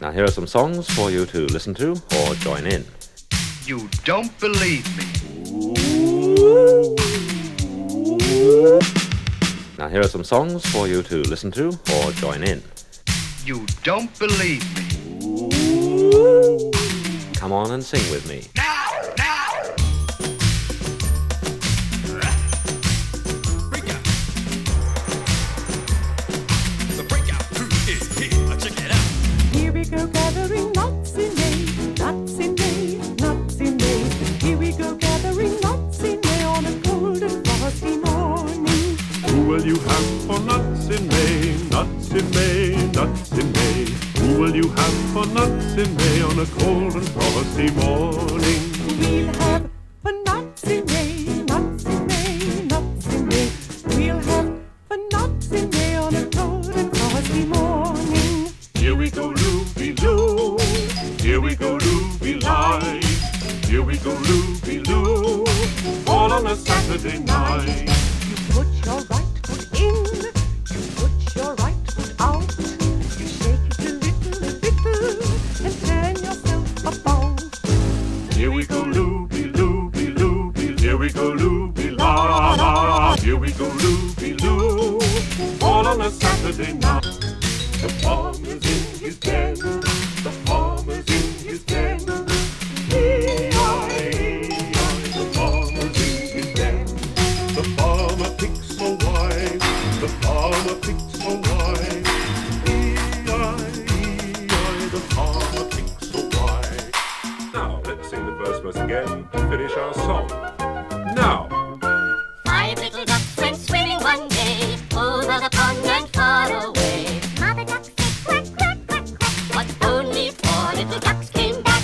Now here are some songs for you to listen to or join in. You don't believe me. Now here are some songs for you to listen to or join in. You don't believe me. Come on and sing with me. Now! Break out. The breakout crew is here. Check it out. Here we go gathering nuts in May, nuts in May, nuts in May. Here we go gathering nuts in May on a cold and frosty morning. Who will you have for nuts in May? Nuts in May, nuts in May. Who will you have for nuts in May on a cold and frosty morning? We'll have for nuts in May, nuts in May, nuts in May. We'll have for nuts in May on a cold and frosty morning. Here we go, Looby-Loo. Here we go, Looby-Lie. Here we go, Looby-Loo. All on a Saturday night. You put your right foot in, you put your right foot out. You shake it a little, and turn yourself about. Here we go, Looby-Looby-Looby. Here we go, Looby-La. Here we go, Looby-Loo. All on a Saturday night. The farmer's in his den. The farmer's in his den. E-I-E-I. The farmer's in his den. The farmer picks a wife. The farmer picks a wife. E-I-E-I. The farmer picks a wife. Now let's sing the first verse again to finish our song. Now. 5 little ducks went swimming one day over the pond and far away. Mother duck said quack, quack, quack, quack, but only 4 little ducks came back.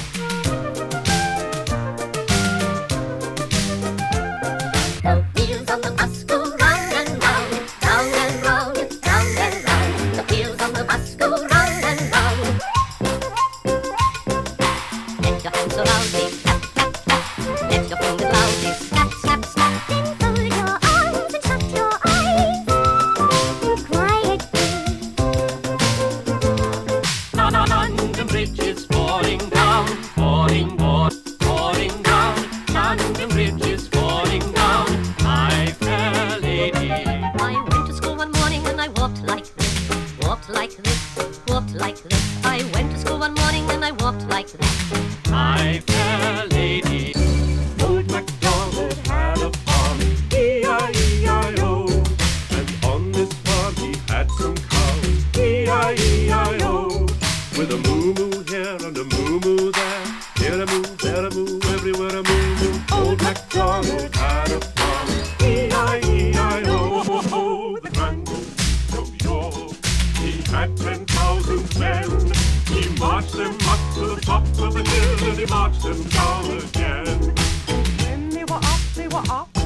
The wheels on the bus go round and round, round and round, round and round. The wheels on the bus go round and round. Let your hands so loudly clap, clap, clap. Let your fingers loudly snap, snap, snap. Then fold your arms and shut your eyes and quietly. London Bridge is falling down, falling down. London Bridge is falling down, my fair lady. I went to school one morning and I walked like this, walked like this, walked like this. I went to school one morning and I walked like this. My fair lady. Old MacDonald had a farm, E-I-E-I-O. And on this farm he had some cows, E-I-E-I-O. With a moo-moo here and a moo-moo there. Here a moo, there a moo, everywhere a moo-moo. Old MacDonald had a farm, E-I-E-I-O. The Grand Old New York, he had 10,000 men. He marched them up to the top of the hill and he marched them down again. When they were up,